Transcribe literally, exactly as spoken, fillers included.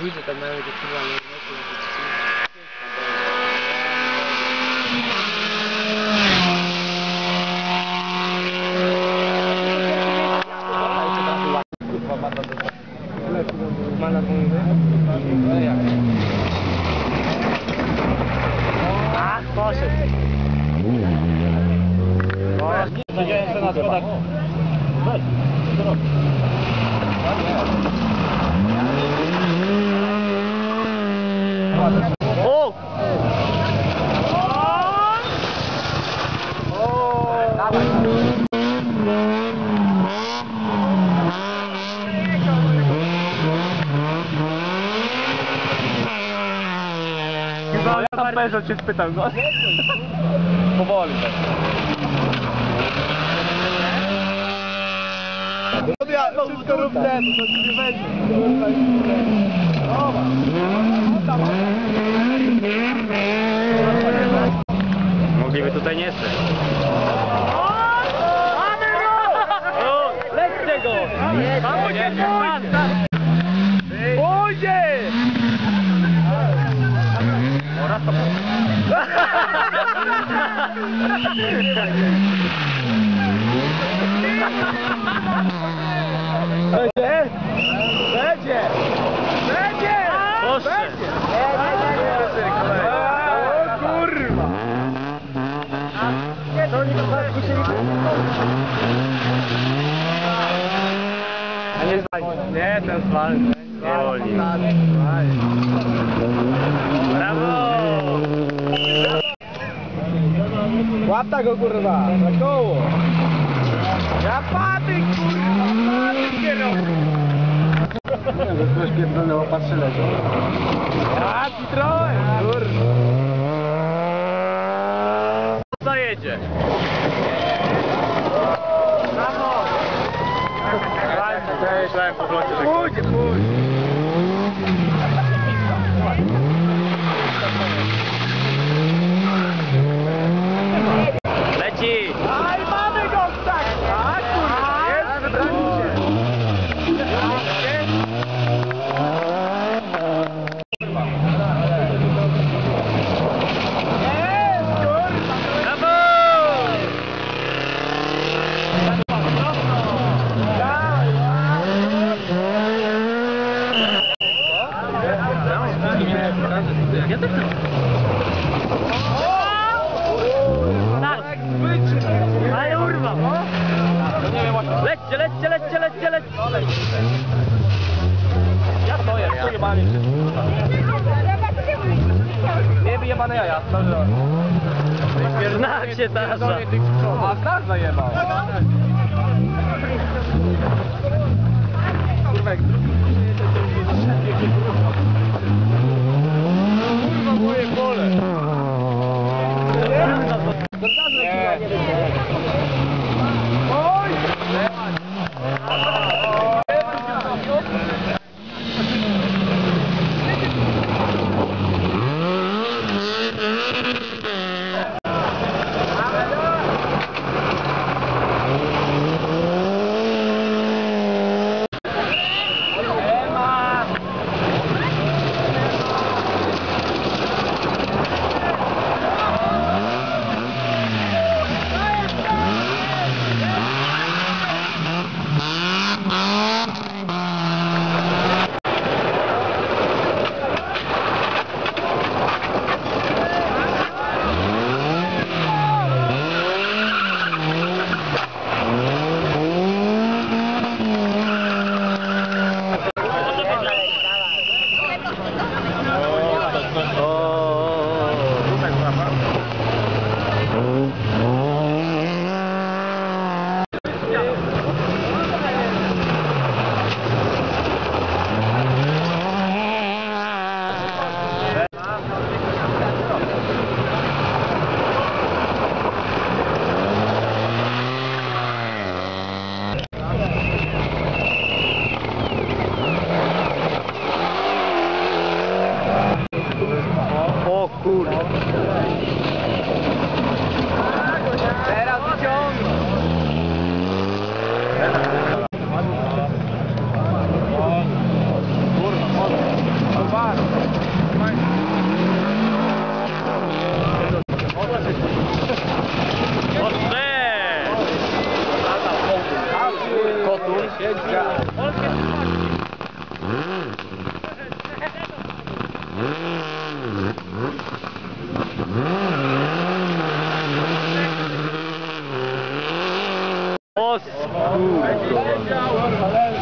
Ludzie tam mają do kurwa. A, poszedł. Widziałem, że na schodach. Weź, co robisz? O! Chyba ja tam Bezo cię spytał, no? Powoli tak. No wszystko rób ten, to ci nie będzie. Mogliby tutaj nie stać. Lećcie go! Pójdzie! Będzie? Będzie! Będzie! Proszę! O kurwa! To oni to zaraz musieli... A nie zwalny? Nie, ten zwalny. Nie, brawo! Łapta go kurwa, na koło! Ja paty kurwa, paty kierowcy! Nie, bo ktoś pierdolę opatrzy leżą. Ja ci trochę, kurwa! Co jedzie? Brawo! Myślałem po blocie, że... Pójdź, pójdź! Leci! Aj, mamy go tak! A kurwa! Jest, wybrani się! Jest, kurwa! Brawo! Ja też tak, ale urwa, no? Lećcie, lećcie, lećcie, lećcie, lećcie! Ja stoję, ja jebany. Nie wyjebane jaja. Znak się tarza. A znak zajebał. Kurwa, kurwa moje pole. Nie. Oj! O, skurwa.